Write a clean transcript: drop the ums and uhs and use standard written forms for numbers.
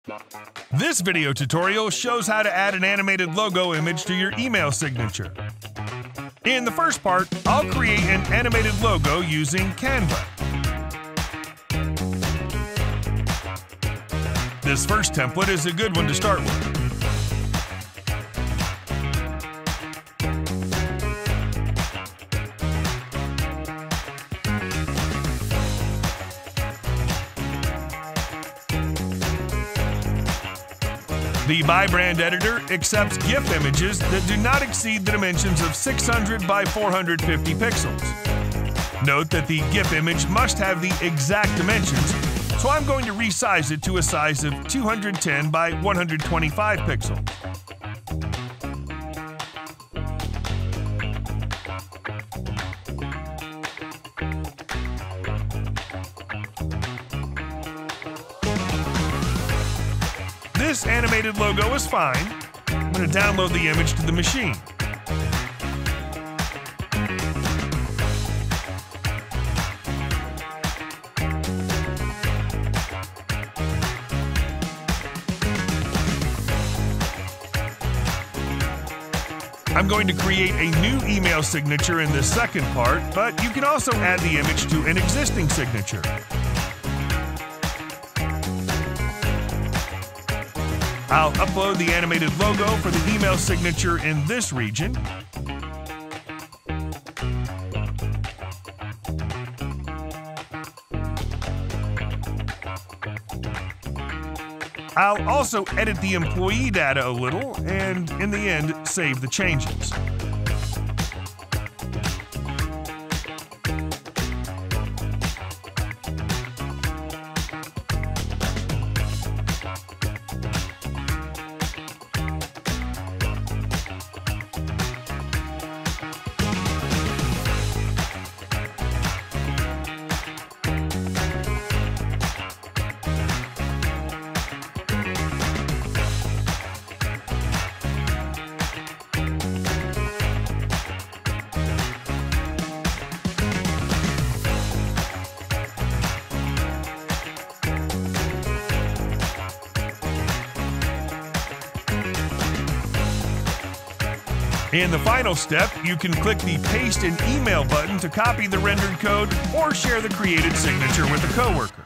This video tutorial shows how to add an animated logo image to your email signature. In the first part, I'll create an animated logo using Canva. This first template is a good one to start with. The by brand editor accepts GIF images that do not exceed the dimensions of 600 by 450 pixels. Note that the GIF image must have the exact dimensions, so I'm going to resize it to a size of 210 by 125 pixels. This animated logo is fine. I'm going to download the image to the machine. I'm going to create a new email signature in the second part, but you can also add the image to an existing signature. I'll upload the animated logo for the email signature in this region. I'll also edit the employee data a little and, in the end, save the changes. In the final step, you can click the Paste an Email button to copy the rendered code or share the created signature with a coworker.